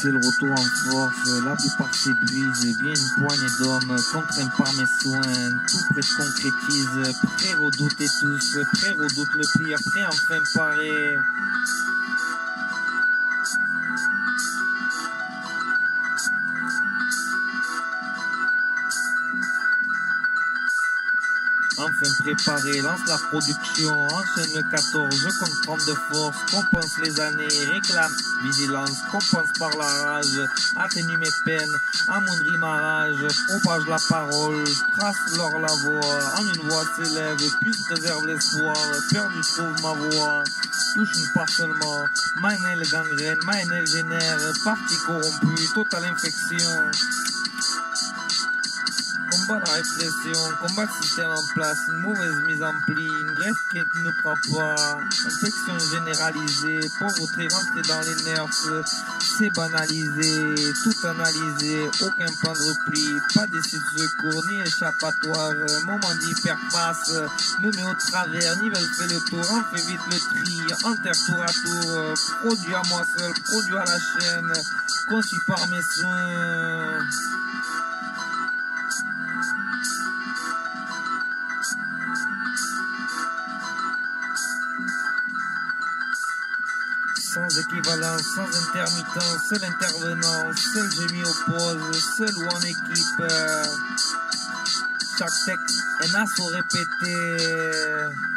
c'est le retour en force, la plupart s'épuisent, bien une poignée d'hommes, contraints par mes soins, tout près se concrétise, prêts redouter tous, prêts redoutent le pire, prêts enfin parer. Enfin préparé, lance la production, enchaîne le 14, je compte 30 de force, compense les années, réclame vigilance, compense par la rage, atténue mes peines, amoindrit ma rage, propage la parole, trace leur la voie, en une voix s'élève, puis préserve l'espoir, perdu trouve ma voix, touche une part seulement, ma haine elle gangrène, ma haine elle génère, partie corrompue, totale infection. Combat la répression, combat le système en place, une mauvaise mise en pli, une greffe qui ne prend pas, infection généralisée, pauvreté rentrée dans les nerfs, c'est banalisé, tout analysé, aucun plan de repli, pas d'issue de secours, ni échappatoire, moment d'hyperpasse, me met au travers, nivelle fait le tour, en fait vite le tri, enterre tour à tour, produit à moi seul, produit à la chaîne, conçu par mes soins. Sans équivalence, sans intermittence, seul intervenant, seul je m'y oppose, seul ou en équipe. Chaque texte, un assaut répété.